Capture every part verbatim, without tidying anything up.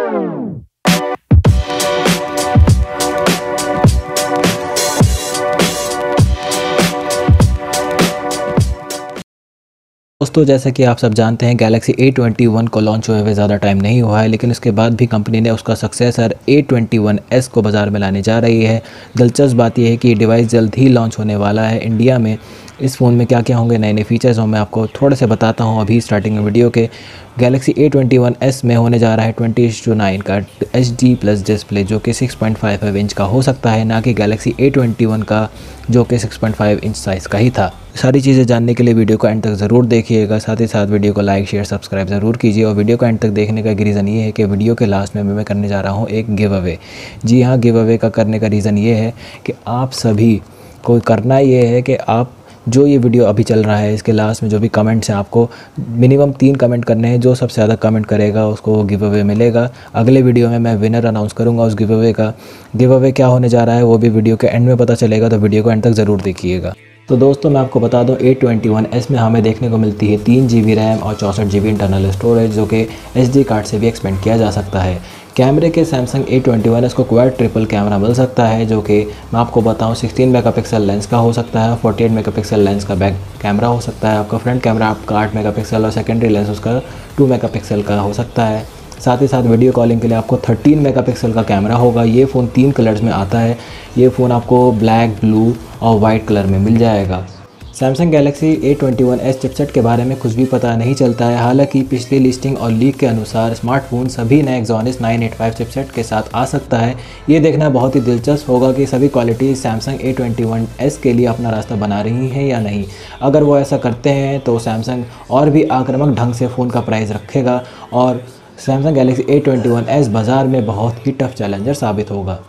दोस्तों, जैसा कि आप सब जानते हैं गैलेक्सी ए ट्वेंटी वन को लॉन्च हुए हुए ज़्यादा टाइम नहीं हुआ है, लेकिन उसके बाद भी कंपनी ने उसका successor A twenty one S को बाज़ार में लाने जा रही है। दिलचस्प बात यह है कि ये डिवाइस जल्द ही लॉन्च होने वाला है इंडिया में। इस फ़ोन में क्या क्या होंगे, नए नए फीचर्स हों, मैं आपको थोड़े से बताता हूँ अभी स्टार्टिंग में वीडियो के। Galaxy A twenty one S में होने जा रहा है ट्वेंटी इस टू नाइन का एच डी प्लस डिस्प्ले, जो कि six point five five inch का हो सकता है, ना कि गैलेक्सी ए ट्वेंटी वन का जो कि six point five inch size का ही था। सारी चीज़ें जानने के लिए वीडियो को एंड तक ज़रूर देखिएगा। साथ ही साथ वीडियो को लाइक शेयर सब्सक्राइब ज़रूर कीजिए। और वीडियो को एंड तक देखने का रीज़न ये है कि वीडियो के लास्ट में मैं करने जा रहा हूँ एक गिव अवे। जी हाँ, गिव अवे का करने का रीज़न ये है कि आप सभी को करना ये है कि आप जो ये वीडियो अभी चल रहा है इसके लास्ट में जो भी कमेंट्स हैं, आपको मिनिमम तीन कमेंट करने हैं। जो सबसे ज़्यादा कमेंट करेगा उसको गिव अवे मिलेगा। अगले वीडियो में मैं विनर अनाउंस करूंगा उस गिव अवे का। गिव अवे क्या होने जा रहा है वो भी वीडियो के एंड में पता चलेगा, तो वीडियो को एंड तक ज़रूर देखिएगा। तो दोस्तों, मैं आपको बता दूं ए ट्वेंटी वन एस में हमें देखने को मिलती है तीन जी बी रैम और चौंसठ जी बी इंटरनल स्टोरेज, जो कि एस डी कार्ड से भी एक्सपेंड किया जा सकता है। कैमरे के Samsung A twenty one S को क्वाड ट्रिपल कैमरा मिल सकता है, जो कि मैं आपको बताऊं सिक्सटीन मेगापिक्सल लेंस का हो सकता है, फोर्टी एट मेगापिक्सल लेंस का बैक कैमरा हो सकता है। आपका फ्रंट कैमरा आपका आठ मेगापिक्सल और सेकेंडरी लेंस उसका टू मेगापिक्सल का हो सकता है। साथ ही साथ वीडियो कॉलिंग के लिए आपको थर्टीन मेगापिक्सल का कैमरा होगा। ये फ़ोन तीन कलर्स में आता है। ये फ़ोन आपको ब्लैक, ब्लू और वाइट कलर में मिल जाएगा। Samsung Galaxy A twenty one S chipset के बारे में कुछ भी पता नहीं चलता है। हालांकि पिछली लिस्टिंग और लीक के अनुसार स्मार्टफोन सभी नए Exynos nine eight five chipset के साथ आ सकता है। ये देखना बहुत ही दिलचस्प होगा कि सभी quality Samsung A twenty one S के लिए अपना रास्ता बना रही हैं या नहीं। अगर वो ऐसा करते हैं तो सैमसंग और भी आक्रामक ढंग से फ़ोन का प्राइस रखेगा और Samsung Galaxy A twenty one S बाज़ार में बहुत ही टफ चैलेंजर साबित होगा।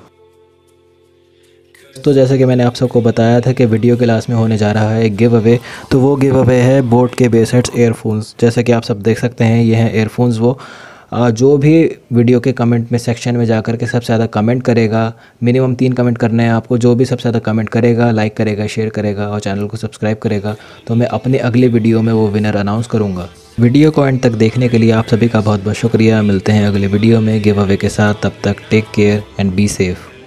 तो जैसे कि मैंने आप सबको बताया था कि वीडियो के लास्ट में होने जा रहा है एक गिव अवे, तो वो गिव अवे है बोट के बेसहेड्स एयरफोन्स। जैसे कि आप सब देख सकते हैं ये हैं एयरफोन्स। वो जो भी वीडियो के कमेंट में सेक्शन में जाकर के सबसे ज़्यादा कमेंट करेगा, मिनिमम तीन कमेंट करने हैं आपको, जो भी सबसे ज़्यादा कमेंट करेगा, लाइक करेगा, शेयर करेगा और चैनल को सब्सक्राइब करेगा, तो मैं अपने अगले वीडियो में वो विनर अनाउंस करूँगा। वीडियो को एंड तक देखने के लिए आप सभी का बहुत बहुत शुक्रिया। मिलते हैं अगले वीडियो में गिव अवे के साथ। तब तक take care and be safe.